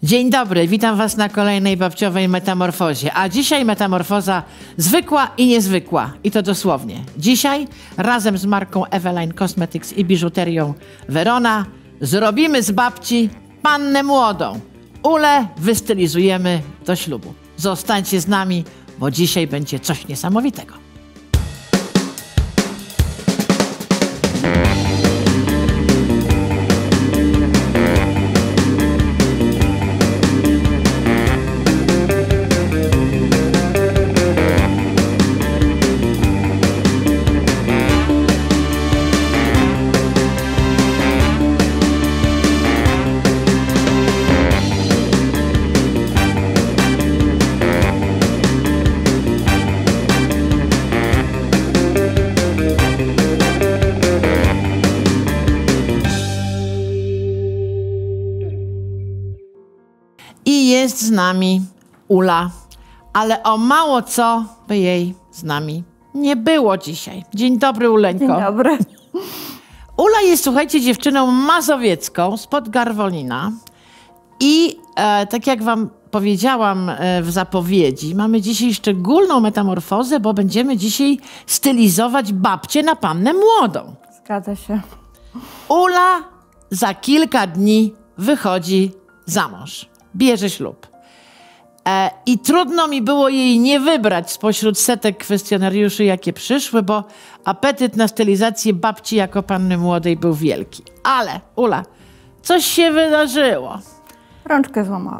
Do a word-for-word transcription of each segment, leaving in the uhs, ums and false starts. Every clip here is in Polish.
Dzień dobry, witam was na kolejnej babciowej metamorfozie. A dzisiaj metamorfoza zwykła i niezwykła. I to dosłownie. Dzisiaj razem z marką Eveline Cosmetics i biżuterią Verona zrobimy z babci pannę młodą. Ulę wystylizujemy do ślubu. Zostańcie z nami, bo dzisiaj będzie coś niesamowitego. I jest z nami Ula, ale o mało co by jej z nami nie było dzisiaj. Dzień dobry, Uleńko. Dzień dobry. Ula jest, słuchajcie, dziewczyną mazowiecką spod Garwolina i e, tak jak wam powiedziałam e, w zapowiedzi, mamy dzisiaj szczególną metamorfozę, bo będziemy dzisiaj stylizować babcię na pannę młodą. Zgadza się. Ula za kilka dni wychodzi za mąż. Bierze ślub. E, I trudno mi było jej nie wybrać spośród setek kwestionariuszy, jakie przyszły, bo apetyt na stylizację babci jako panny młodej był wielki. Ale, Ula, coś się wydarzyło. Rączkę złamałam.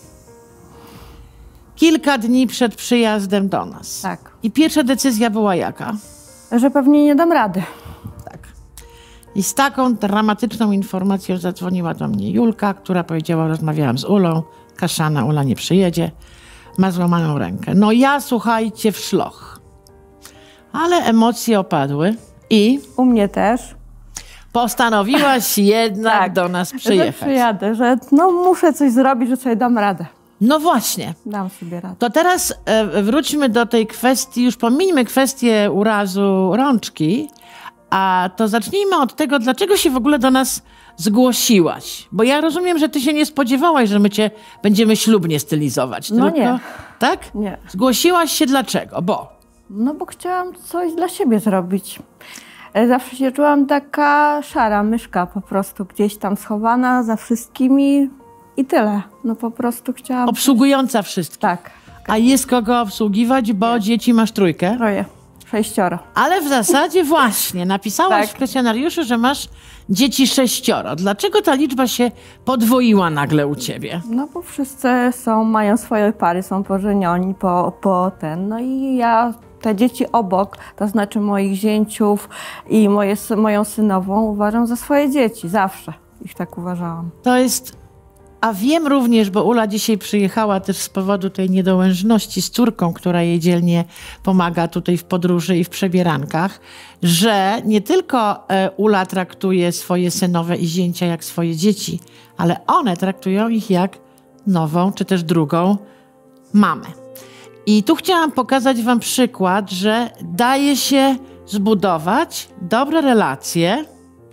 Kilka dni przed przyjazdem do nas. Tak. I pierwsza decyzja była jaka? Że pewnie nie dam rady. Tak. I z taką dramatyczną informacją zadzwoniła do mnie Julka, która powiedziała, rozmawiałam z Ulą, kaszana, Ula nie przyjedzie, ma złamaną rękę. No ja, słuchajcie, w szloch. Ale emocje opadły i... U mnie też. Postanowiłaś jednak Tak, do nas Że przyjechać. przyjadę, że no muszę coś zrobić, że sobie dam radę. No właśnie. Dam sobie radę. To teraz e, wróćmy do tej kwestii, już pomińmy kwestię urazu rączki, a to zacznijmy od tego, dlaczego się w ogóle do nas zgłosiłaś. Bo ja rozumiem, że ty się nie spodziewałaś, że my cię będziemy ślubnie stylizować. No tylko, nie. Tak? Nie. Zgłosiłaś się dlaczego? Bo? No bo chciałam coś dla siebie zrobić. E, Zawsze się czułam taka szara myszka po prostu, gdzieś tam schowana za wszystkimi i tyle. No po prostu chciałam... Obsługująca wszystkich. Tak. A jest kogo obsługiwać, bo dzieci masz trójkę. Troje. Sześcioro. Ale w zasadzie właśnie napisałaś Tak. w kwestionariuszu, że masz dzieci sześcioro. Dlaczego ta liczba się podwoiła nagle u ciebie? No bo wszyscy są, mają swoje pary, są pożenioni po, po ten. No i ja te dzieci obok, to znaczy moich zięciów i moje, moją synową uważam za swoje dzieci. Zawsze ich tak uważałam. To jest... A wiem również, bo Ula dzisiaj przyjechała też z powodu tej niedołężności z córką, która jej dzielnie pomaga tutaj w podróży i w przebierankach, że nie tylko e, Ula traktuje swoje synowe i zięcia jak swoje dzieci, ale one traktują ich jak nową, czy też drugą mamę. I tu chciałam pokazać wam przykład, że daje się zbudować dobre relacje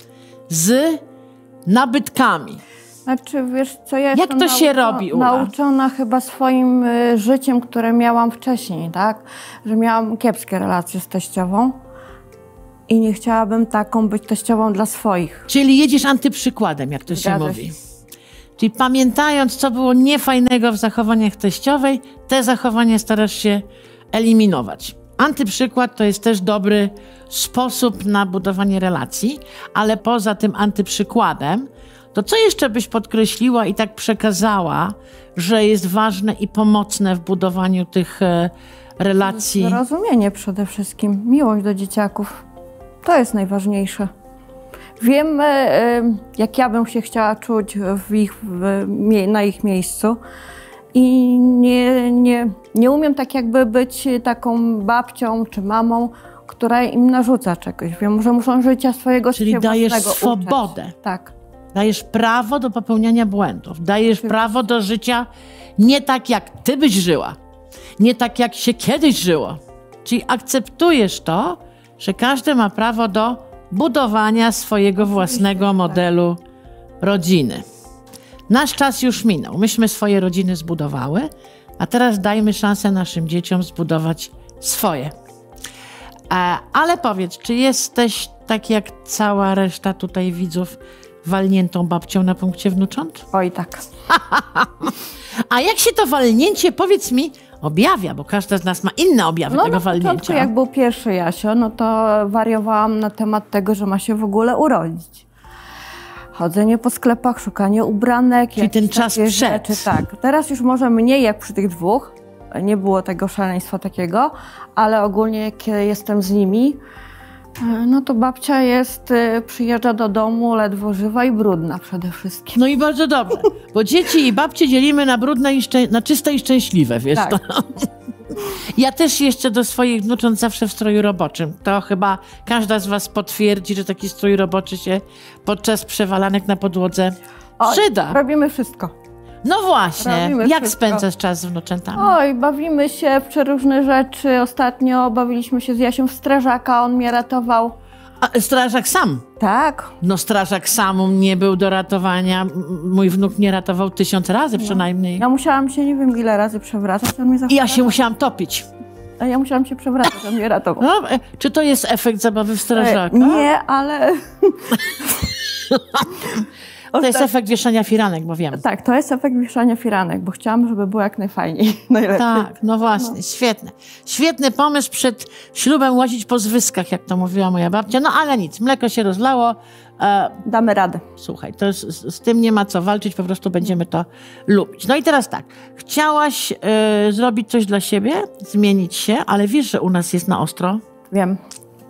z nabytkami. Znaczy, wiesz co, ja Jak jestem to się nauczo- robi, Ula? nauczona chyba swoim y, życiem, które miałam wcześniej, tak? Że miałam kiepskie relacje z teściową i nie chciałabym taką być teściową dla swoich. Czyli jedziesz antyprzykładem, jak to się Zgadza mówi. się. Czyli pamiętając, co było niefajnego w zachowaniach teściowej, te zachowania starasz się eliminować. Antyprzykład to jest też dobry sposób na budowanie relacji, ale poza tym antyprzykładem, to co jeszcze byś podkreśliła i tak przekazała, że jest ważne i pomocne w budowaniu tych e, relacji? Zrozumienie przede wszystkim, miłość do dzieciaków. To jest najważniejsze. Wiem, jak ja bym się chciała czuć w ich, w, na ich miejscu i nie, nie, nie umiem tak jakby być taką babcią czy mamą, która im narzuca czegoś. Wiem, że muszą życia swojego Czyli się dajesz własnego swobodę. uczyć. Tak. Dajesz prawo do popełniania błędów. Dajesz prawo do życia nie tak, jak ty byś żyła. Nie tak, jak się kiedyś żyło. Czyli akceptujesz to, że każdy ma prawo do budowania swojego własnego modelu rodziny. Nasz czas już minął. Myśmy swoje rodziny zbudowały, a teraz dajmy szansę naszym dzieciom zbudować swoje. Ale powiedz, czy jesteś tak jak cała reszta tutaj widzów walniętą babcią na punkcie wnucząt? Oj, tak. A jak się to walnięcie, powiedz mi, objawia? Bo każda z nas ma inne objawy no, tego na walnięcia. początku, jak był pierwszy Jasio, no to wariowałam na temat tego, że ma się w ogóle urodzić. Chodzenie po sklepach, szukanie ubranek. Czyli ten czas przed. Rzeczy, tak. Teraz już może mniej jak przy tych dwóch. Nie było tego szaleństwa takiego, ale ogólnie jak jestem z nimi, no to babcia jest, przyjeżdża do domu ledwo żywa i brudna przede wszystkim. No i bardzo dobrze, bo dzieci i babcie dzielimy na brudne i szczę- na czyste i szczęśliwe, wiesz. Tak. To. Ja też jeszcze do swoich wnucząt zawsze w stroju roboczym. To chyba każda z was potwierdzi, że taki strój roboczy się podczas przewalanek na podłodze Oj, przyda. Robimy wszystko. No właśnie, Robimy jak wszystko. spędzasz czas z wnuczętami? Oj, bawimy się w przeróżne rzeczy. Ostatnio bawiliśmy się z Jasiem w strażaka, on mnie ratował. A strażak sam? Tak. No strażak sam nie był do ratowania. M- Mój wnuk mnie ratował tysiąc razy przynajmniej. Ja musiałam się nie wiem ile razy przewracać, on mnie zawsze I ja się ratował. musiałam topić. A ja musiałam się przewracać, on mnie ratował. No, e, czy to jest efekt zabawy w strażaka? E, nie, ale... To jest efekt wieszania firanek, bo wiem. Tak, to jest efekt wieszania firanek, bo chciałam, żeby było jak najfajniej, najlepiej. Tak, no właśnie, no. Świetne. Świetny pomysł przed ślubem łazić po zwyskach, jak to mówiła moja babcia. No ale nic, mleko się rozlało. E, Damy radę. słuchaj, to z, z, z tym nie ma co walczyć, po prostu będziemy to lubić. No i teraz tak, chciałaś e, zrobić coś dla siebie, zmienić się, ale wiesz, że u nas jest na ostro? Wiem.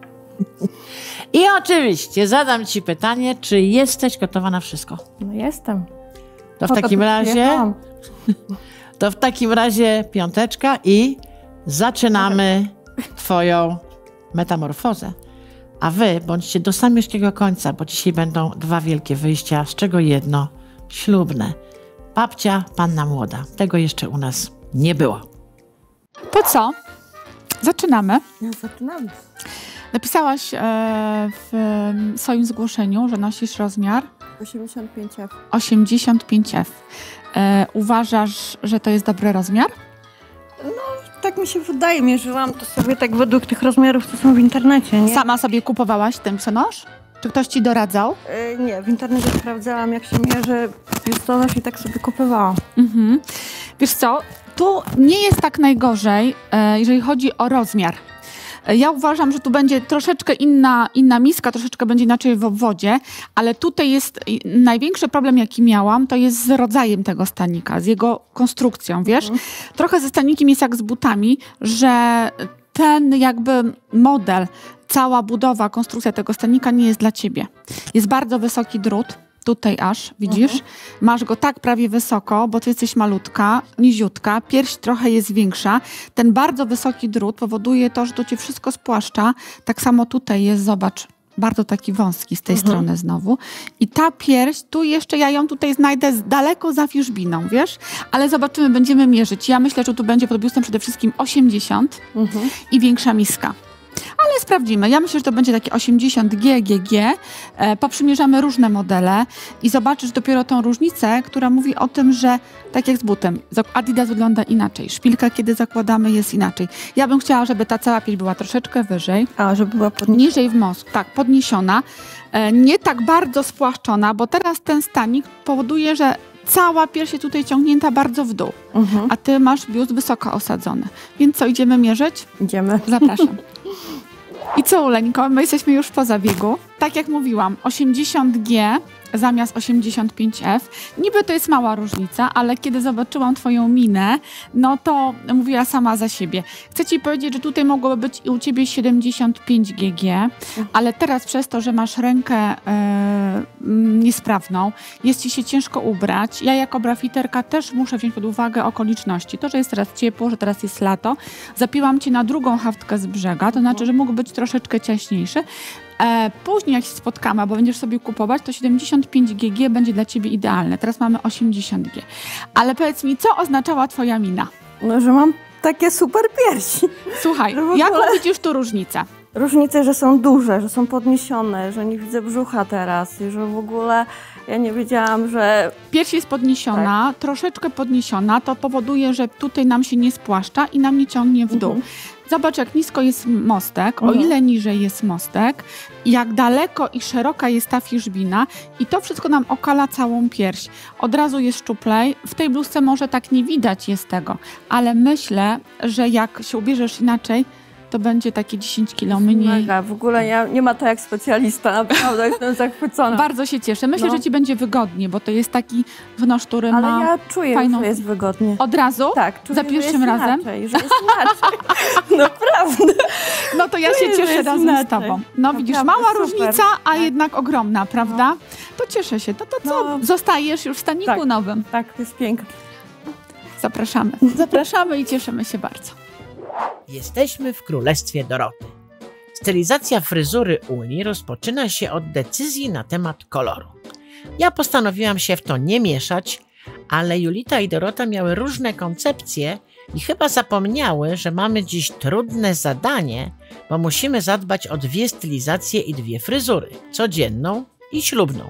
I oczywiście zadam ci pytanie, czy jesteś gotowa na wszystko? No jestem. To w Po to takim tu razie, przyjechałam. to w takim razie piąteczka i zaczynamy twoją metamorfozę. A wy bądźcie do samiuszkiego końca, bo dzisiaj będą dwa wielkie wyjścia, z czego jedno ślubne. Babcia, panna młoda. Tego jeszcze u nas nie było. To co? Zaczynamy. Ja zaczynamy. Napisałaś e, w e, swoim zgłoszeniu, że nosisz rozmiar osiemdziesiąt pięć F. osiemdziesiąt pięć F. E, uważasz, że to jest dobry rozmiar? Tak mi się wydaje, mierzyłam to sobie tak według tych rozmiarów, co są w internecie, nie? Sama sobie kupowałaś ten przenosz? Czy ktoś ci doradzał? E, nie, w internecie sprawdzałam, jak się mierzy biustonosz i tak sobie kupowałam. Mhm. Wiesz co, tu nie jest tak najgorzej, e, jeżeli chodzi o rozmiar. Ja uważam, że tu będzie troszeczkę inna, inna miska, troszeczkę będzie inaczej w obwodzie, ale tutaj jest największy problem, jaki miałam, to jest z rodzajem tego stanika, z jego konstrukcją, wiesz? Mhm. Trochę ze stanikiem jest jak z butami, że ten jakby model, cała budowa, konstrukcja tego stanika nie jest dla ciebie. Jest bardzo wysoki drut. Tutaj aż, widzisz? Mhm. Masz go tak prawie wysoko, bo ty jesteś malutka, niziutka, pierś trochę jest większa. Ten bardzo wysoki drut powoduje to, że to cię wszystko spłaszcza. Tak samo tutaj jest, zobacz, bardzo taki wąski z tej mhm. strony znowu. I ta pierś, tu jeszcze ja ją tutaj znajdę z daleko za wierzbiną, wiesz? Ale zobaczymy, będziemy mierzyć. Ja myślę, że tu będzie pod biustem przede wszystkim osiemdziesiąt mhm. i większa miska. Ale sprawdzimy. Ja myślę, że to będzie takie osiemdziesiąt G G G. E, poprzymierzamy różne modele i zobaczysz dopiero tą różnicę, która mówi o tym, że tak jak z butem, Adidas wygląda inaczej. Szpilka, kiedy zakładamy, jest inaczej. Ja bym chciała, żeby ta cała pierś była troszeczkę wyżej. A, żeby była podniesiona. Niżej w mózg, tak, podniesiona. E, nie tak bardzo spłaszczona, bo teraz ten stanik powoduje, że cała pierś jest tutaj ciągnięta bardzo w dół, mhm. a ty masz biust wysoko osadzony. Więc co, idziemy mierzyć? Idziemy. Zapraszam. I co, Uleńko, my jesteśmy już po zabiegu. Tak jak mówiłam, osiemdziesiąt G zamiast osiemdziesiąt pięć F. Niby to jest mała różnica, ale kiedy zobaczyłam twoją minę, no to mówiła sama za siebie. Chcę ci powiedzieć, że tutaj mogłoby być i u ciebie siedemdziesiąt pięć G G, ale teraz przez to, że masz rękę e, niesprawną, jest ci się ciężko ubrać. Ja jako brafiterka też muszę wziąć pod uwagę okoliczności. To, że jest teraz ciepło, że teraz jest lato. Zapiłam cię na drugą haftkę z brzega, to znaczy, że mógł być troszeczkę ciaśniejszy. E, później jak się spotkamy, bo będziesz sobie kupować, to siedemdziesiąt pięć G G będzie dla ciebie idealne. Teraz mamy osiemdziesiąt G. Ale powiedz mi, co oznaczała twoja mina? No, że mam takie super piersi. Słuchaj, ogóle... jaką widzisz tu różnicę? Różnice, że są duże, że są podniesione, że nie widzę brzucha teraz i że w ogóle Ja nie wiedziałam, że... Pierś jest podniesiona, tak. troszeczkę podniesiona, to powoduje, że tutaj nam się nie spłaszcza i nam nie ciągnie w dół. Mhm. Zobacz, jak nisko jest mostek, mhm. o ile niżej jest mostek, jak daleko i szeroka jest ta fiszbina i to wszystko nam okala całą pierś. Od razu jest szczuplej. W tej bluzce może tak nie widać jest tego, ale myślę, że jak się ubierzesz inaczej, to będzie takie dziesięć kilo mniej. Mega, w ogóle ja, nie ma to jak specjalista, naprawdę jestem zachwycona. Bardzo się cieszę. Myślę, no. że ci będzie wygodnie, bo to jest taki wnosz, który Ale ma Ale ja czuję, fajną... że jest wygodnie. Od razu? Tak, czuję, za pierwszym że razem? Inaczej, że jest inaczej. Naprawdę. No to ja czuję, się cieszę razem inaczej. z tobą. No naprawdę, widzisz, mała super. różnica, a tak. jednak ogromna, prawda? No. To cieszę się. To, to co? No. Zostajesz już w staniku tak. nowym. Tak, to jest piękne. Zapraszamy. Zapraszamy i cieszymy się bardzo. Jesteśmy w Królestwie Doroty. Stylizacja fryzury Uli rozpoczyna się od decyzji na temat koloru. Ja postanowiłam się w to nie mieszać, ale Julita i Dorota miały różne koncepcje i chyba zapomniały, że mamy dziś trudne zadanie, bo musimy zadbać o dwie stylizacje i dwie fryzury, codzienną i ślubną.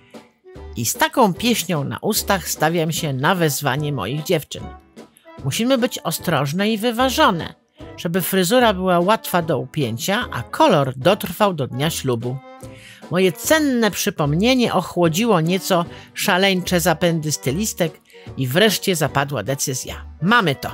I z taką pieśnią na ustach stawiam się na wezwanie moich dziewczyn. Musimy być ostrożne i wyważone, żeby fryzura była łatwa do upięcia, a kolor dotrwał do dnia ślubu. Moje cenne przypomnienie ochłodziło nieco szaleńcze zapędy stylistek i wreszcie zapadła decyzja. Mamy to.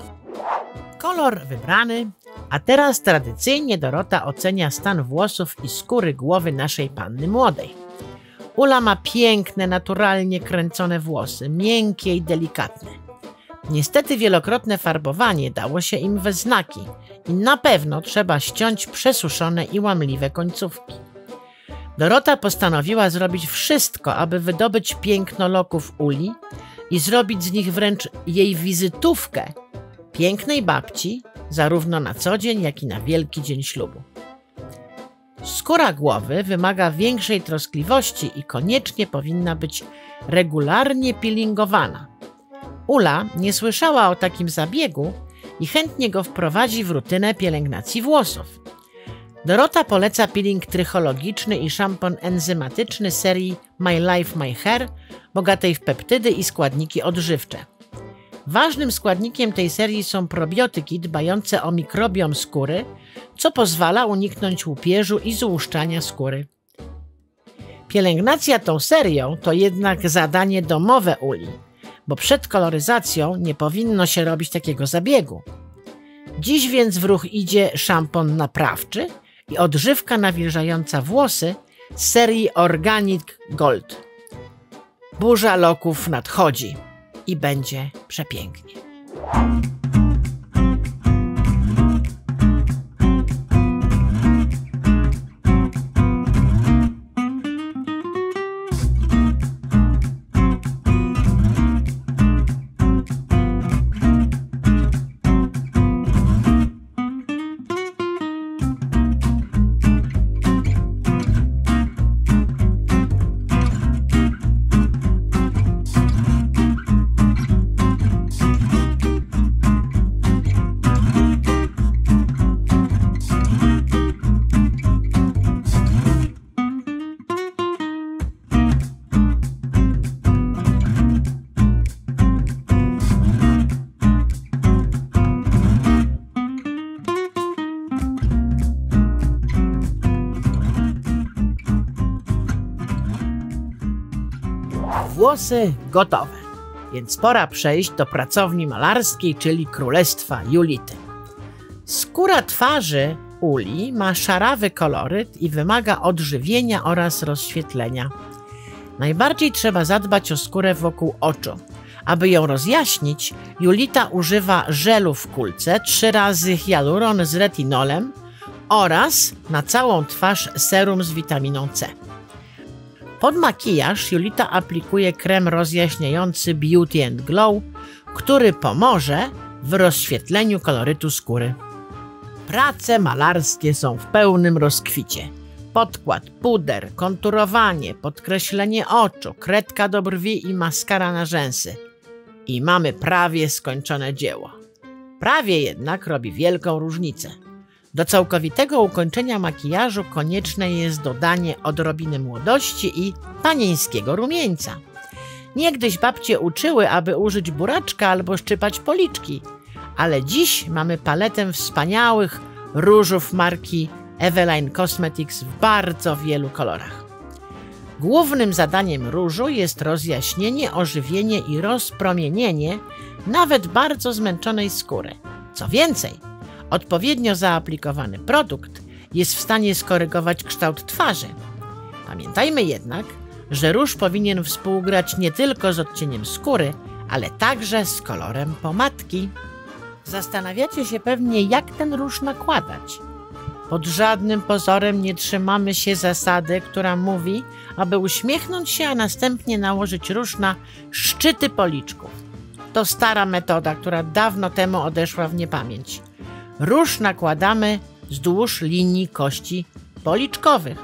Kolor wybrany, a teraz tradycyjnie Dorota ocenia stan włosów i skóry głowy naszej panny młodej. Ula ma piękne, naturalnie kręcone włosy, miękkie i delikatne. Niestety wielokrotne farbowanie dało się im we znaki i na pewno trzeba ściąć przesuszone i łamliwe końcówki. Dorota postanowiła zrobić wszystko, aby wydobyć piękno loków Uli i zrobić z nich wręcz jej wizytówkę pięknej babci, zarówno na co dzień, jak i na wielki dzień ślubu. Skóra głowy wymaga większej troskliwości i koniecznie powinna być regularnie peelingowana. Ula nie słyszała o takim zabiegu i chętnie go wprowadzi w rutynę pielęgnacji włosów. Dorota poleca peeling trychologiczny i szampon enzymatyczny serii My Life My Hair, bogatej w peptydy i składniki odżywcze. Ważnym składnikiem tej serii są probiotyki dbające o mikrobiom skóry, co pozwala uniknąć łupieżu i złuszczania skóry. Pielęgnacja tą serią to jednak zadanie domowe Uli, bo przed koloryzacją nie powinno się robić takiego zabiegu. Dziś więc w ruch idzie szampon naprawczy i odżywka nawilżająca włosy z serii Organic Gold. Burza loków nadchodzi i będzie przepięknie. Włosy gotowe, więc pora przejść do pracowni malarskiej, czyli królestwa Julity. Skóra twarzy Uli ma szarawy koloryt i wymaga odżywienia oraz rozświetlenia. Najbardziej trzeba zadbać o skórę wokół oczu. Aby ją rozjaśnić, Julita używa żelu w kulce, trzy razy hialuron z retinolem oraz na całą twarz serum z witaminą C. Pod makijaż Julita aplikuje krem rozjaśniający Beauty and Glow, który pomoże w rozświetleniu kolorytu skóry. Prace malarskie są w pełnym rozkwicie. Podkład, puder, konturowanie, podkreślenie oczu, kredka do brwi i maskara na rzęsy. I mamy prawie skończone dzieło. Prawie jednak robi wielką różnicę. Do całkowitego ukończenia makijażu konieczne jest dodanie odrobiny młodości i panieńskiego rumieńca. Niegdyś babcie uczyły, aby użyć buraczka albo szczypać policzki, ale dziś mamy paletę wspaniałych różów marki Eveline Cosmetics w bardzo wielu kolorach. Głównym zadaniem różu jest rozjaśnienie, ożywienie i rozpromienienie nawet bardzo zmęczonej skóry. Co więcej, odpowiednio zaaplikowany produkt jest w stanie skorygować kształt twarzy. Pamiętajmy jednak, że róż powinien współgrać nie tylko z odcieniem skóry, ale także z kolorem pomadki. Zastanawiacie się pewnie, jak ten róż nakładać. Pod żadnym pozorem nie trzymamy się zasady, która mówi, aby uśmiechnąć się, a następnie nałożyć róż na szczyty policzków. To stara metoda, która dawno temu odeszła w niepamięć. Róż nakładamy wzdłuż linii kości policzkowych.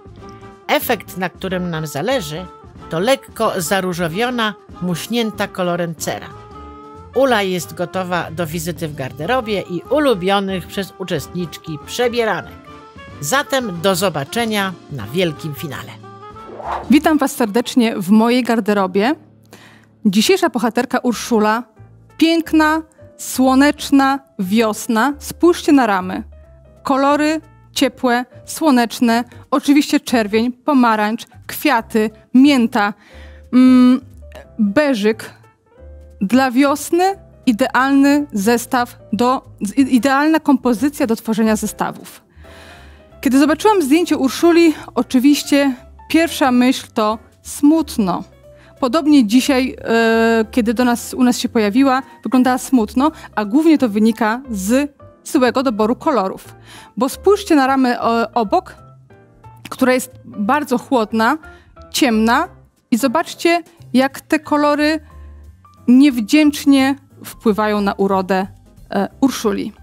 Efekt, na którym nam zależy, to lekko zaróżowiona, muśnięta kolorem cera. Ula jest gotowa do wizyty w garderobie i ulubionych przez uczestniczki przebieranek. Zatem do zobaczenia na wielkim finale. Witam Was serdecznie w mojej garderobie. Dzisiejsza bohaterka Urszula, piękna, słoneczna, wiosna. Spójrzcie na ramy. Kolory ciepłe, słoneczne, oczywiście czerwień, pomarańcz, kwiaty, mięta, mm, beżyk. Dla wiosny idealny zestaw, do, idealna kompozycja do tworzenia zestawów. Kiedy zobaczyłam zdjęcie Urszuli, oczywiście pierwsza myśl to smutno. Podobnie dzisiaj, e, kiedy do nas, u nas się pojawiła, wyglądała smutno, a głównie to wynika z złego doboru kolorów. Bo spójrzcie na ramę e, obok, która jest bardzo chłodna, ciemna i zobaczcie, jak te kolory niewdzięcznie wpływają na urodę e, Urszuli.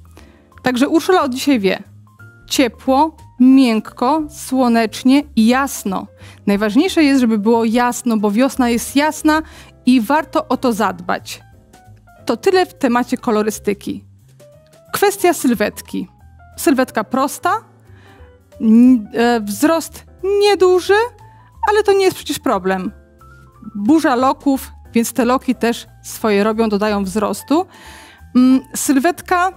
Także Urszula od dzisiaj wie. Ciepło, miękko, słonecznie i jasno. Najważniejsze jest, żeby było jasno, bo wiosna jest jasna i warto o to zadbać. To tyle w temacie kolorystyki. Kwestia sylwetki. Sylwetka prosta, e, wzrost nieduży, ale to nie jest przecież problem. Burza loków, więc te loki też swoje robią, dodają wzrostu. Sylwetka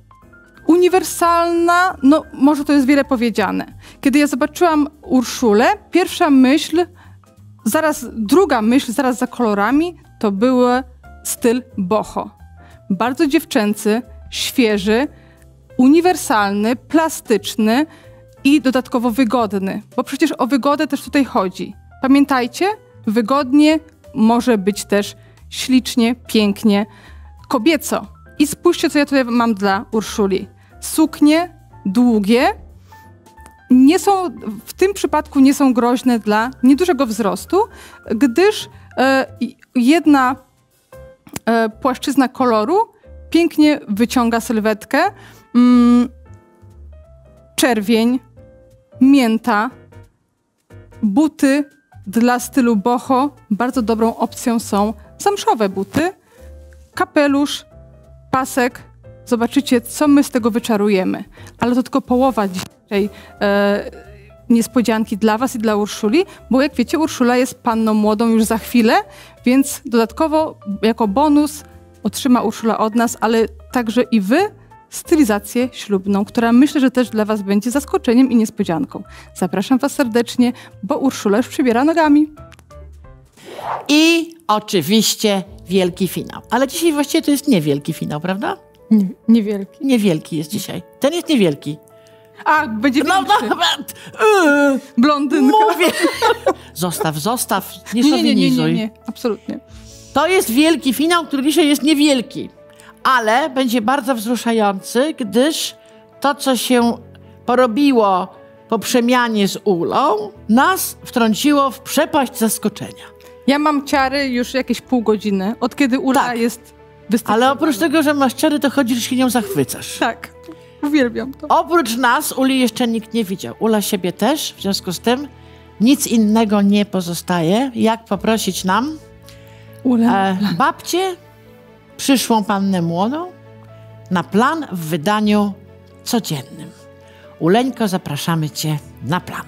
uniwersalna, no może to jest wiele powiedziane. Kiedy ja zobaczyłam Urszulę, pierwsza myśl, zaraz druga myśl, zaraz za kolorami, to był styl boho. Bardzo dziewczęcy, świeży, uniwersalny, plastyczny i dodatkowo wygodny, bo przecież o wygodę też tutaj chodzi. Pamiętajcie, wygodnie może być też ślicznie, pięknie, kobieco. I spójrzcie, co ja tutaj mam dla Urszuli. Suknie długie, nie są, w tym przypadku nie są groźne dla niedużego wzrostu, gdyż e, jedna e, płaszczyzna koloru pięknie wyciąga sylwetkę. Mm, czerwień, mięta, buty dla stylu boho. Bardzo dobrą opcją są zamszowe buty, kapelusz, pasek. Zobaczycie, co my z tego wyczarujemy. Ale to tylko połowa dzisiejszej e, niespodzianki dla Was i dla Urszuli, bo jak wiecie, Urszula jest panną młodą już za chwilę, więc dodatkowo jako bonus otrzyma Urszula od nas, ale także i Wy stylizację ślubną, która myślę, że też dla Was będzie zaskoczeniem i niespodzianką. Zapraszam Was serdecznie, bo Urszula już przybiera nogami. I oczywiście wielki finał. Ale dzisiaj właściwie to jest niewielki finał, prawda? Nie, niewielki. Niewielki jest dzisiaj. Ten jest niewielki. A, będzie No, większy. no, yy, Blondynka. mówię. Zostaw, zostaw, nie Nie, nie, nie, nie, szowinizuj. nie, nie, absolutnie. To jest wielki finał, który dzisiaj jest niewielki. Ale będzie bardzo wzruszający, gdyż to, co się porobiło po przemianie z Ulą, nas wtrąciło w przepaść zaskoczenia. Ja mam ciary już jakieś pół godziny, od kiedy Ula Tak. jest wystawiona. Ale oprócz tego, że masz ciary, to chodzisz i się nią zachwycasz. Tak, uwielbiam to. Oprócz nas Uli jeszcze nikt nie widział. Ula siebie też, w związku z tym nic innego nie pozostaje, jak poprosić nam Ula. e, babcię, przyszłą pannę młodą, na plan w wydaniu codziennym. Uleńko, zapraszamy cię na plan.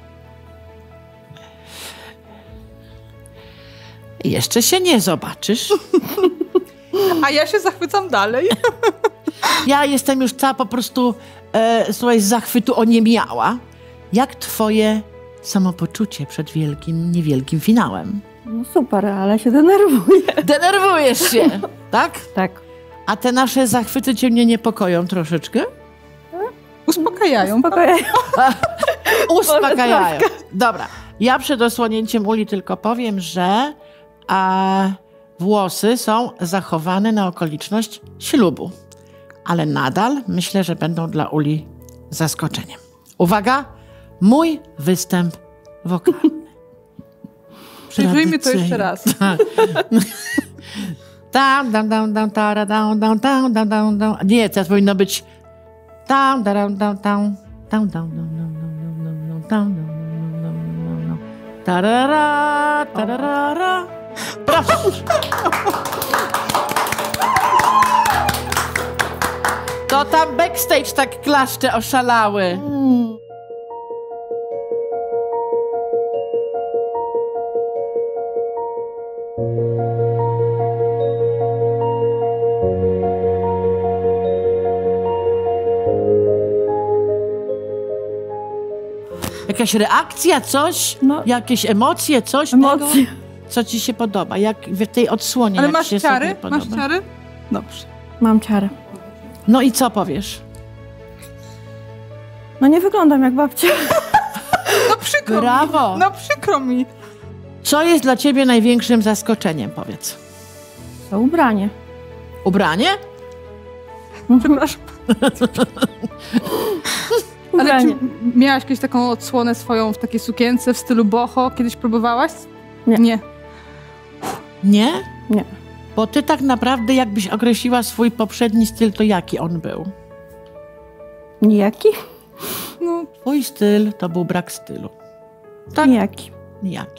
Jeszcze się nie zobaczysz. A ja się zachwycam dalej. Ja jestem już cała po prostu, e, słuchaj, z zachwytu oniemiała. Jak twoje samopoczucie przed wielkim, niewielkim finałem? No super, ale się denerwuję. Denerwujesz się, tak? Tak. A te nasze zachwyty cię nie niepokoją troszeczkę? Uspokajają. Spokojnie. Uspokajają. Dobra, ja przed osłonięciem Uli tylko powiem, że a, włosy są zachowane na okoliczność ślubu. Ale nadal myślę, że będą dla Uli zaskoczeniem. Uwaga, mój występ wokalny. Przyjrzyjmy to jeszcze raz. Tam, dam, dam, dam, tara, dam, dam, dam, dam, dam, dam. Nie, teraz powinno być tam, dam, dam, tam, tam, dam, dam, dam, dam, dam, dam, tam, dam, dam, dam, dam, tarara, tarara. Proszę. To tam backstage tak klaszcze oszalały. Jakaś reakcja, coś? No. Jakieś emocje, coś Emocje. tego? Co ci się podoba? Jak w tej odsłonie, Ale jak masz się ciary? sobie podoba? Masz ciary? Dobrze. Mam ciarę. No i co powiesz? No nie wyglądam jak babcia. No przykro Brawo! mi. No przykro mi. Co jest dla ciebie największym zaskoczeniem, powiedz? To ubranie. Ubranie? Przepraszam. Ale Ubranie. czy miałaś kiedyś taką odsłonę swoją w takiej sukience w stylu boho? Kiedyś próbowałaś? Nie. Nie. Nie? Nie. Bo ty tak naprawdę, jakbyś określiła swój poprzedni styl, to jaki on był? Nijaki? No, Twój styl to był brak stylu. Tak? Nijaki. Nijaki.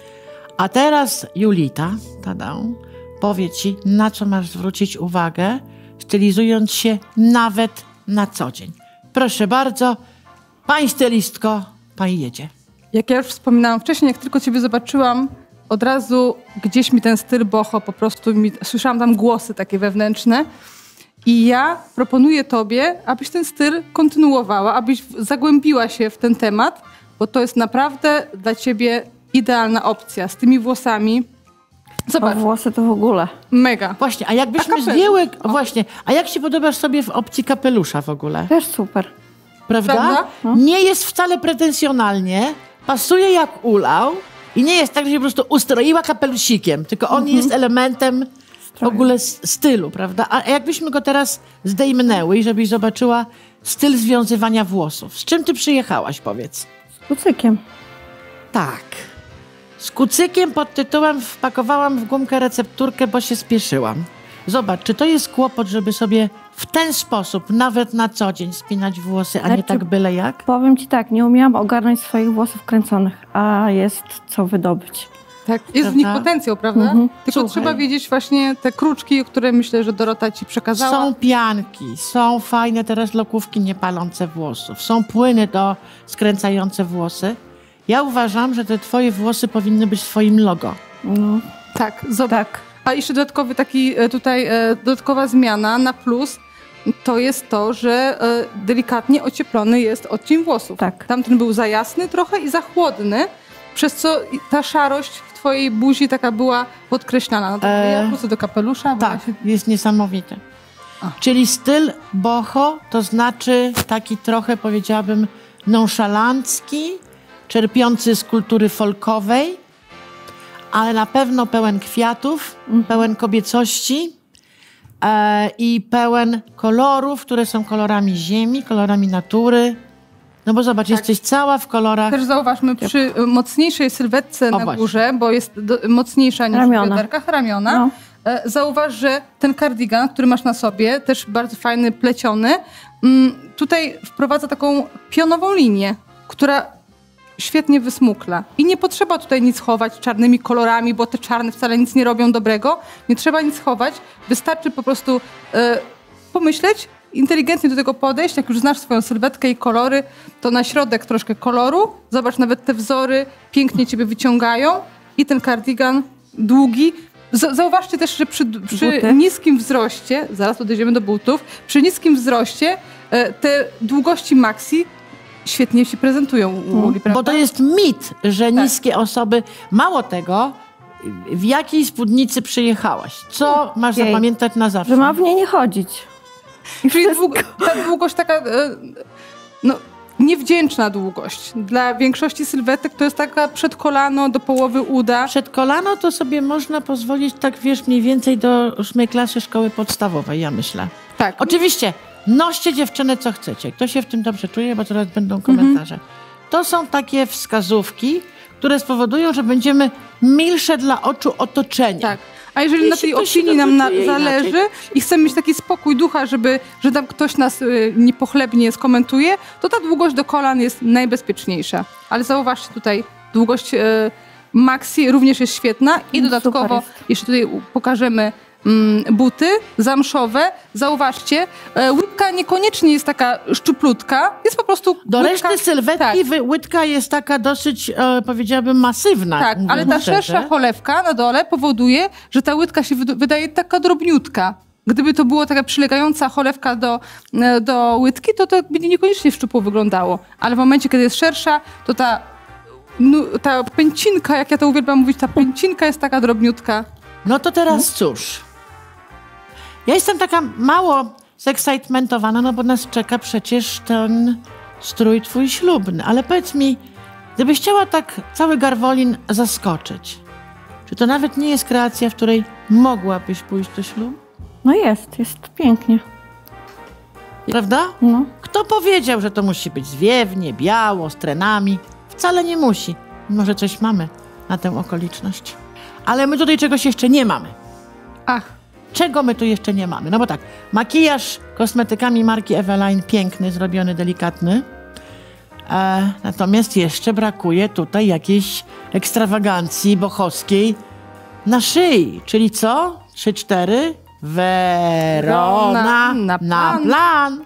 A teraz Julita, tada, powie ci, na co masz zwrócić uwagę, stylizując się nawet na co dzień. Proszę bardzo, pani stylistko, pani jedzie. jak ja już wspominałam wcześniej, jak tylko ciebie zobaczyłam, od razu gdzieś mi ten styl boho po prostu, mi, słyszałam tam głosy takie wewnętrzne. I ja proponuję tobie, abyś ten styl kontynuowała, abyś zagłębiła się w ten temat, bo to jest naprawdę dla ciebie idealna opcja. Z tymi włosami. Zobacz, A włosy to w ogóle. mega. Właśnie, a jakbyśmy A kapelusz? zdjęły... Właśnie, a jak się podobasz sobie w opcji kapelusza w ogóle? Też super. Prawda? Prawda? No. Nie jest wcale pretensjonalnie, pasuje jak ulał i nie jest tak, że się po prostu ustroiła kapelusikiem, tylko on jest elementem w ogóle s- stylu, prawda? A jakbyśmy go teraz zdejmnęły i żebyś zobaczyła styl związywania włosów. Z czym ty przyjechałaś, powiedz? Z kucykiem. Tak. Z kucykiem pod tytułem wpakowałam w gumkę recepturkę, bo się spieszyłam. Zobacz, czy to jest kłopot, żeby sobie w ten sposób, nawet na co dzień, spinać włosy, a nie Znaczy- tak byle jak? Powiem ci tak, nie umiałam ogarnąć swoich włosów kręconych, a jest co wydobyć. Tak, jest w nich Prawda? potencjał, prawda? Mhm. Tylko Słuchaj. trzeba wiedzieć właśnie te kruczki, które myślę, że Dorota ci przekazała. Są pianki, są fajne teraz lokówki niepalące włosów, są płyny do skręcające włosy. Ja uważam, że te twoje włosy powinny być twoim logo. No, Tak, zobacz. tak. A jeszcze dodatkowy taki e, tutaj, e, dodatkowa zmiana na plus, to jest to, że e, delikatnie ocieplony jest odcień włosów. Tak. Tamten był za jasny trochę i za chłodny, przez co i ta szarość w twojej buzi taka była podkreślana. No to E, ja wrócę do kapelusza. Bo Tak, ja się... jest niesamowite. A. Czyli styl boho to znaczy taki trochę, powiedziałabym, nonszalancki, czerpiący z kultury folkowej, ale na pewno pełen kwiatów, pełen kobiecości e, i pełen kolorów, które są kolorami ziemi, kolorami natury. No bo zobacz, jesteś cała w kolorach. Też zauważmy przy e, mocniejszej sylwetce O, na właśnie. górze, bo jest do, mocniejsza niż Ramiona. w bioderkach, ramiona. No. E, Zauważ, że ten kardigan, który masz na sobie, też bardzo fajny, pleciony, mm, tutaj wprowadza taką pionową linię, która świetnie wysmukla. I nie potrzeba tutaj nic chować czarnymi kolorami, bo te czarne wcale nic nie robią dobrego. Nie trzeba nic chować. Wystarczy po prostu e, pomyśleć inteligentnie do tego podejść, jak już znasz swoją sylwetkę i kolory, to na środek troszkę koloru, zobacz, nawet te wzory pięknie ciebie wyciągają i ten kardigan długi. Z- zauważcie też, że przy, przy niskim wzroście, zaraz podejdziemy do butów, przy niskim wzroście e, te długości maxi świetnie się prezentują u Uli, prawda? Bo to jest mit, że Tak. niskie osoby, mało tego, w jakiej spódnicy przyjechałaś? Co masz Jej. zapamiętać na zawsze? Że ma w niej nie chodzić. I Czyli wszystko. dług, ta długość taka, e, no, niewdzięczna długość. Dla większości sylwetek to jest taka przed kolano do połowy uda. Przed kolano to sobie można pozwolić, tak wiesz, mniej więcej do ósmej klasy szkoły podstawowej, ja myślę. Tak. Oczywiście, noście dziewczyny co chcecie. Kto się w tym dobrze czuje, bo zaraz będą komentarze. To są takie wskazówki, które spowodują, że będziemy milsze dla oczu otoczenia. Tak. A jeżeli Jeśli na tej ktoś się opinii nam na, doczuje zależy inaczej. i chcemy mieć taki spokój ducha, żeby, że tam ktoś nas y, niepochlebnie skomentuje, to ta długość do kolan jest najbezpieczniejsza. Ale zauważcie tutaj, długość y, maxi również jest świetna i No, dodatkowo, super jest. jeszcze tutaj u- pokażemy mm, buty zamszowe. Zauważcie, e, łydka niekoniecznie jest taka szczuplutka, jest po prostu Do łydka, reszty sylwetki tak. wy- łydka jest taka dosyć, e, powiedziałabym, masywna. Tak, mówiąc ale ta szczerze. szersza cholewka na dole powoduje, że ta łydka się wyd- wydaje taka drobniutka. Gdyby to była taka przylegająca cholewka do, e, do łydki, to to by niekoniecznie szczupło wyglądało. Ale w momencie, kiedy jest szersza, to ta, no, ta pęcinka, jak ja to uwielbiam mówić, ta pęcinka jest taka drobniutka. No to teraz cóż. Ja jestem taka mało zekscytmentowana, no bo nas czeka przecież ten strój twój ślubny. Ale powiedz mi, gdybyś chciała tak cały Garwolin zaskoczyć, czy to nawet nie jest kreacja, w której mogłabyś pójść do ślubu? No jest, jest pięknie. Prawda? No. Kto powiedział, że to musi być zwiewnie, biało, z trenami? Wcale nie musi. Może coś mamy na tę okoliczność. Ale my tutaj czegoś jeszcze nie mamy. Ach, Czego my tu jeszcze nie mamy? No bo tak, makijaż kosmetykami marki Eveline piękny, zrobiony, delikatny. E, natomiast jeszcze brakuje tutaj jakiejś ekstrawagancji bohowskiej na szyi. Czyli co? Trzy, cztery. Werona na na plan. plan.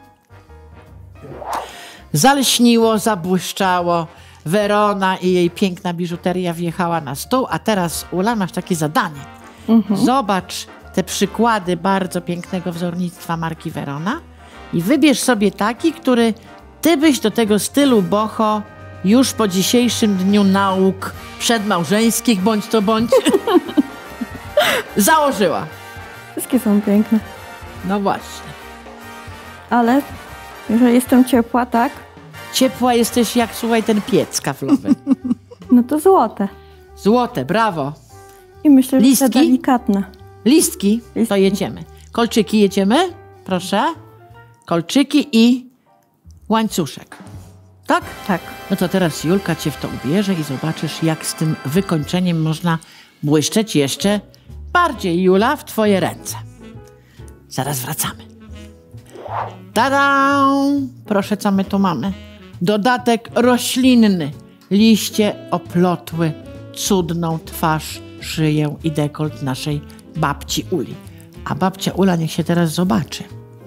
Zalśniło, zabłyszczało. Werona i jej piękna biżuteria wjechała na stół, a teraz, Ula, masz takie zadanie. Zobacz te przykłady bardzo pięknego wzornictwa marki Verona i wybierz sobie taki, który ty byś do tego stylu boho już po dzisiejszym dniu nauk przedmałżeńskich, bądź to bądź, założyła. Wszystkie są piękne. No właśnie. Ale jeżeli jestem ciepła, tak, Ciepła jesteś jak, słuchaj, ten piec kaflowy. no to złote. Złote, brawo. I myślę, że to Listki? delikatne. Listki, to Listki. jedziemy. Kolczyki jedziemy? Proszę. Kolczyki i łańcuszek. Tak? Tak. No to teraz Julka cię w to ubierze i zobaczysz, jak z tym wykończeniem można błyszczeć jeszcze bardziej. Jula, w twoje ręce. Zaraz wracamy. Tada! Proszę, co my tu mamy? Dodatek roślinny. Liście oplotły cudną twarz, szyję i dekolt naszej babci Uli. A babcia Ula niech się teraz zobaczy.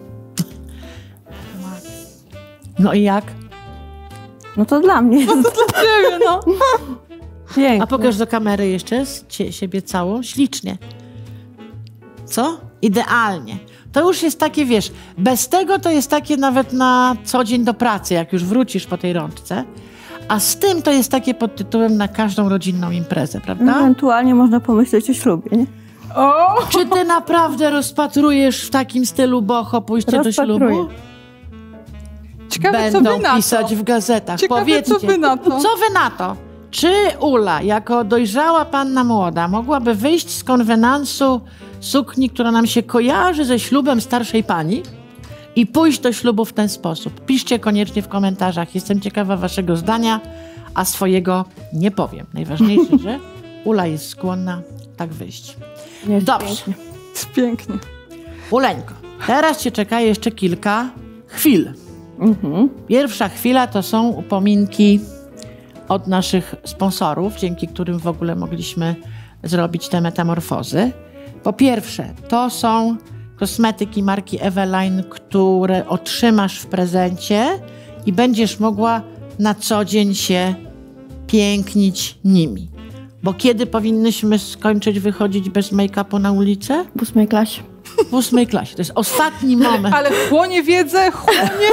No i jak? No to dla mnie jest ciebie, no. piękne. A pokaż do kamery jeszcze z cie, siebie całą. Ślicznie. Co? Idealnie. To już jest takie, wiesz, bez tego to jest takie nawet na co dzień do pracy, jak już wrócisz po tej rączce. A z tym to jest takie pod tytułem na każdą rodzinną imprezę, prawda? Ewentualnie można pomyśleć o ślubie, nie? O! Czy ty naprawdę rozpatrujesz w takim stylu boho pójście do Rozpatruję. ślubu? Ciekawe, co Będą wy na pisać to. w gazetach. Ciekawe, Powiedzcie, co wy na to. co wy na to? Czy Ula, jako dojrzała panna młoda, mogłaby wyjść z konwenansu sukni, która nam się kojarzy ze ślubem starszej pani i pójść do ślubu w ten sposób? Piszcie koniecznie w komentarzach. Jestem ciekawa waszego zdania, a swojego nie powiem. Najważniejsze, że Ula jest skłonna tak wyjść. Jest Dobrze. pięknie. Jest pięknie. Uleńko, teraz cię czeka jeszcze kilka chwil. Mhm. Pierwsza chwila to są upominki od naszych sponsorów, dzięki którym w ogóle mogliśmy zrobić te metamorfozy. Po pierwsze, to są kosmetyki marki Eveline, które otrzymasz w prezencie i będziesz mogła na co dzień się pięknić nimi. Bo kiedy powinnyśmy skończyć wychodzić bez make-upu na ulicę? W ósmej klasie. W ósmej klasie. To jest ostatni moment. Ale chłonie wiedzę, chłonie.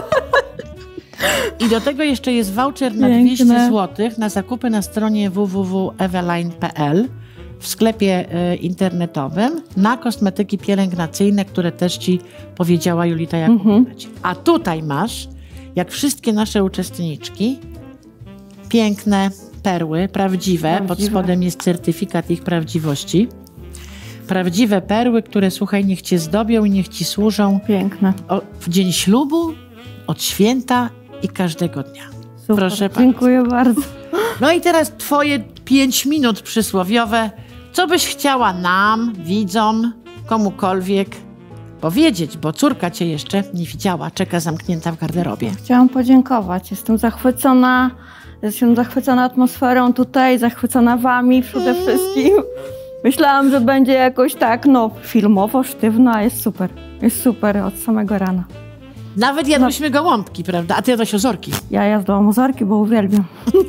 I do tego jeszcze jest voucher na Piękne. dwieście złotych na zakupy na stronie w w w kropka eveline kropka p l w sklepie y, internetowym na kosmetyki pielęgnacyjne, które też ci powiedziała Julita, jak Mhm. kupować. A tutaj masz, jak wszystkie nasze uczestniczki, piękne perły, prawdziwe. Prawdziwe. Pod spodem jest certyfikat ich prawdziwości. Prawdziwe perły, które, słuchaj, niech cię zdobią i niech ci służą Piękne. o, w dzień ślubu, od święta i każdego dnia. Super. Proszę bardzo. Dziękuję bardzo. No i teraz twoje pięć minut przysłowiowe. Co byś chciała nam, widzom, komukolwiek powiedzieć, bo córka cię jeszcze nie widziała, czeka zamknięta w garderobie. Chciałam podziękować. Jestem zachwycona. Jestem zachwycona atmosferą tutaj, zachwycona wami przede wszystkim. Myślałam, że będzie jakoś tak, no, filmowo, sztywno, a jest super. Jest super od samego rana. Nawet jadłyśmy gołąbki, prawda? A ty jadłaś ozorki. Ja jadłam ozorki, bo uwielbiam.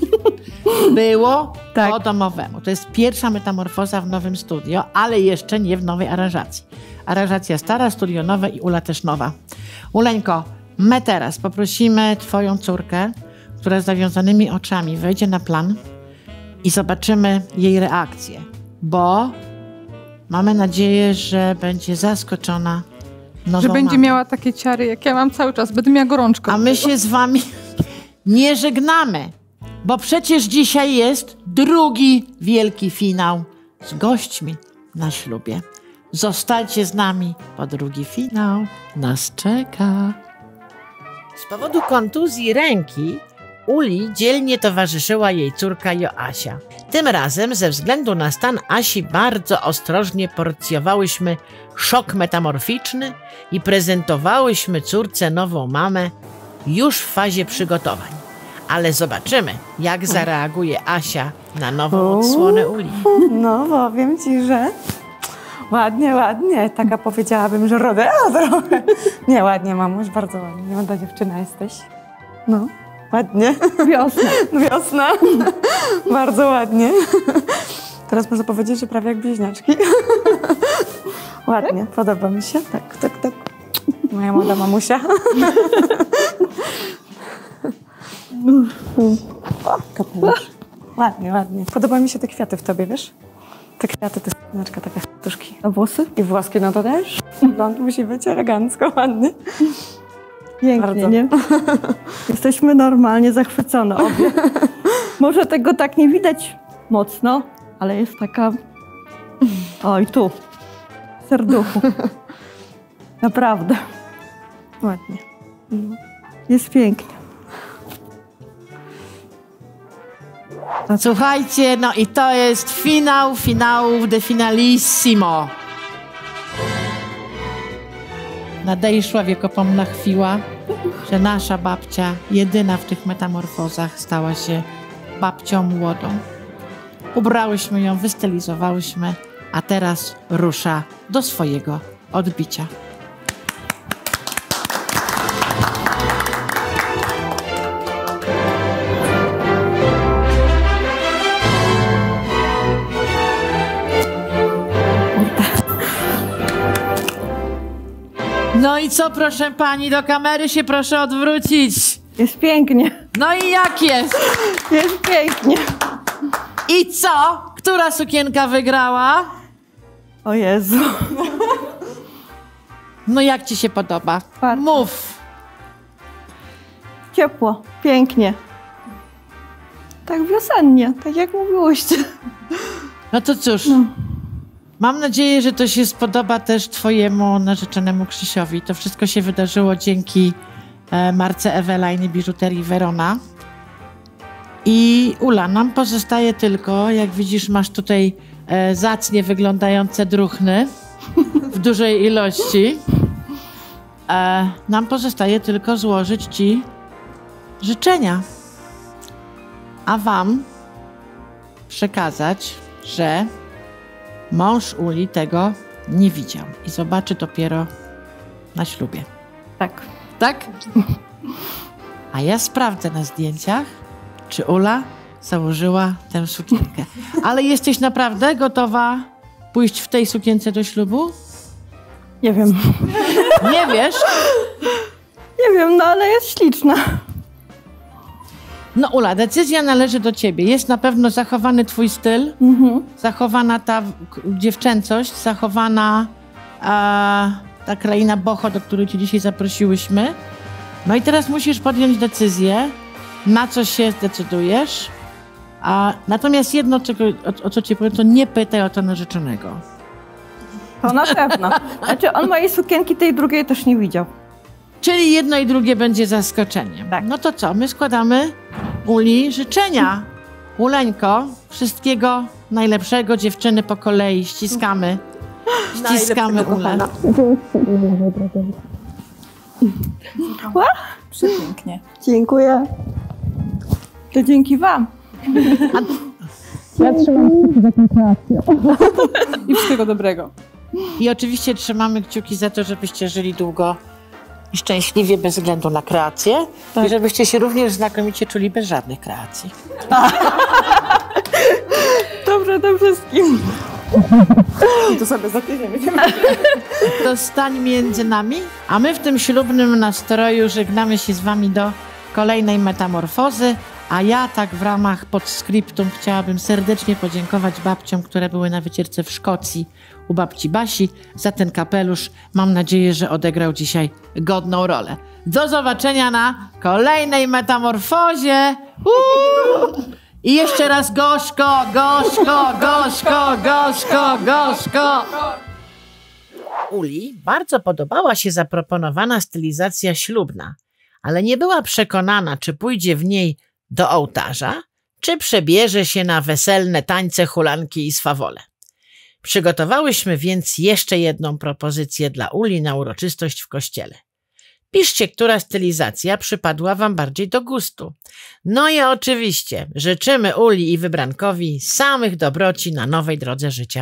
Było Tak. po domowemu. To jest pierwsza metamorfoza w nowym studio, ale jeszcze nie w nowej aranżacji. Aranżacja stara, studio nowe i Ula też nowa. Uleńko, my teraz poprosimy twoją córkę, która z zawiązanymi oczami wejdzie na plan i zobaczymy jej reakcję, bo mamy nadzieję, że będzie zaskoczona nową Że będzie mamą. miała takie ciary, jak ja mam cały czas. Będę miała gorączkę. A my się z wami nie żegnamy, bo przecież dzisiaj jest drugi wielki finał z gośćmi na ślubie. Zostańcie z nami, bo drugi finał nas czeka. Z powodu kontuzji ręki Uli dzielnie towarzyszyła jej córka Joasia. Tym razem ze względu na stan Asi bardzo ostrożnie porcjowałyśmy szok metamorficzny i prezentowałyśmy córce nową mamę już w fazie przygotowań. Ale zobaczymy, jak zareaguje Asia na nową odsłonę Uli. No, powiem ci, że ładnie, ładnie. Taka powiedziałabym, że rodeo trochę. Nie, ładnie, mamuś, bardzo ładnie. Młoda dziewczyna jesteś. No, ładnie. Wiosna. Wiosna. Bardzo ładnie. Teraz można powiedzieć, że prawie jak bliźniaczki. Ładnie, podoba mi się. Tak, tak, tak. Moja młoda mamusia. O, kapelusz. Ładnie, ładnie. Podoba mi się te kwiaty w tobie, wiesz? Te kwiaty, te skrzyneczka, takie tuszki. A włosy? I włoski, no to też. Blond musi być elegancko, ładnie. Pięknie, Bardzo. nie? Jesteśmy normalnie zachwycone obie. Może tego tak nie widać mocno, ale jest taka... Oj, tu. W serduchu. Naprawdę. Ładnie. Jest pięknie. Słuchajcie, no i to jest finał finałów de finalissimo. Nadejszła wiekopomna chwila, że nasza babcia, jedyna w tych metamorfozach, stała się babcią młodą. Ubrałyśmy ją, wystylizowałyśmy, a teraz rusza do swojego odbicia. No i co, proszę pani, do kamery się proszę odwrócić. Jest pięknie. No i jak jest? Jest pięknie. I co? Która sukienka wygrała? O Jezu. No jak ci się podoba? Bardzo. Mów. Ciepło. Pięknie. Tak wiosennie, tak jak mówiłyście. No to cóż, No. mam nadzieję, że to się spodoba też twojemu narzeczonemu Krzysiowi. To wszystko się wydarzyło dzięki e, marce Eveline i biżuterii Verona. I Ula, nam pozostaje tylko, jak widzisz, masz tutaj e, zacnie wyglądające druchny w dużej ilości. E, nam pozostaje tylko złożyć ci życzenia. A wam przekazać, że mąż Uli tego nie widział i zobaczy dopiero na ślubie. Tak. Tak? A ja sprawdzę na zdjęciach, czy Ula założyła tę sukienkę. Ale jesteś naprawdę gotowa pójść w tej sukience do ślubu? Nie wiem. Nie wiesz? Nie wiem, no ale jest śliczna. No Ula, decyzja należy do ciebie. Jest na pewno zachowany twój styl, Mhm. zachowana ta k- dziewczęcość, zachowana a, ta kraina boho, do której cię dzisiaj zaprosiłyśmy. No i teraz musisz podjąć decyzję, na co się zdecydujesz. A, natomiast jedno, czego, o, o co ci powiem, to nie pytaj o to narzeczonego. To na pewno. Znaczy on mojej sukienki tej drugiej też nie widział. Czyli jedno i drugie będzie zaskoczeniem. Tak. No to co, my składamy Uli życzenia. Uleńko, wszystkiego najlepszego, dziewczyny po kolei, ściskamy. Ściskamy Ulę. Przepięknie. Dziękuję. To dzięki wam. I wszystkiego dobrego. I oczywiście trzymamy kciuki za to, żebyście żyli długo i szczęśliwie bez względu na kreacje. I żebyście się również znakomicie czuli bez żadnych kreacji. Dobrze to wszystkim. To sobie za tydzień będziemy. To stań między nami, a my w tym ślubnym nastroju żegnamy się z wami do kolejnej metamorfozy, a ja tak w ramach podscriptum chciałabym serdecznie podziękować babciom, które były na wycieczce w Szkocji u babci Basi za ten kapelusz. Mam nadzieję, że odegrał dzisiaj godną rolę. Do zobaczenia na kolejnej metamorfozie! Uuu! I jeszcze raz gorzko, gorzko, gorzko, gorzko, gorzko! Uli bardzo podobała się zaproponowana stylizacja ślubna, ale nie była przekonana, czy pójdzie w niej do ołtarza, czy przebierze się na weselne tańce, hulanki i swawole. Przygotowałyśmy więc jeszcze jedną propozycję dla Uli na uroczystość w kościele. Piszcie, która stylizacja przypadła wam bardziej do gustu. No i oczywiście życzymy Uli i wybrankowi samych dobroci na nowej drodze życia.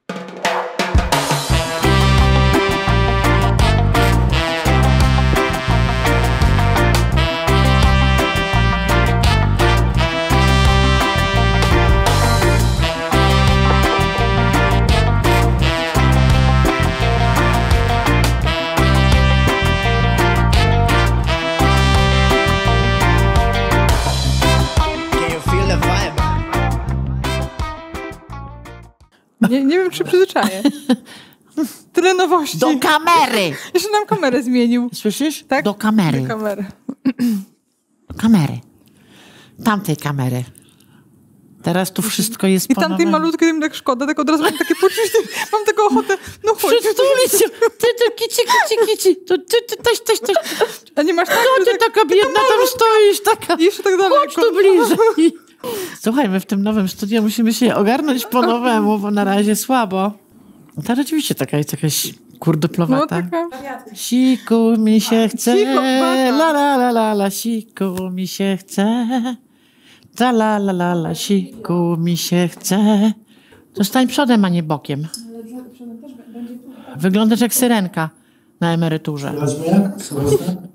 Nie, nie wiem, czy przyzwyczaję. Tyle nowości. Do kamery! Jeszcze nam kamerę zmienił. Słyszysz? Tak? Do kamery. Do kamery. Do kamery. Tamtej kamery. Teraz tu wszystko jest I po tamtej nowemu. malutkiej mi tak szkoda, tak od razu mam takie poczucie, mam taką ochotę, no chodź. Przytulić się. Ty, ty, kici, kici, kici. To ty, ty, coś, coś, coś. A nie masz tak, Co że ty tak, taka biedna tam stoisz, taka. I jeszcze tak daleko. Chodź tu bliżej. Słuchaj, my w tym nowym studiu musimy się ogarnąć po nowemu, bo na razie słabo. Ta rzeczywiście taka jest jakaś No kurduplowata. taka. Siku mi się chce, Cicho, bata. la la la la la, siku mi się chce, ta la la la la, siku mi się chce. To stań przodem, a nie bokiem. Wyglądasz jak syrenka na emeryturze. Zobaczmy jak? Zobaczmy.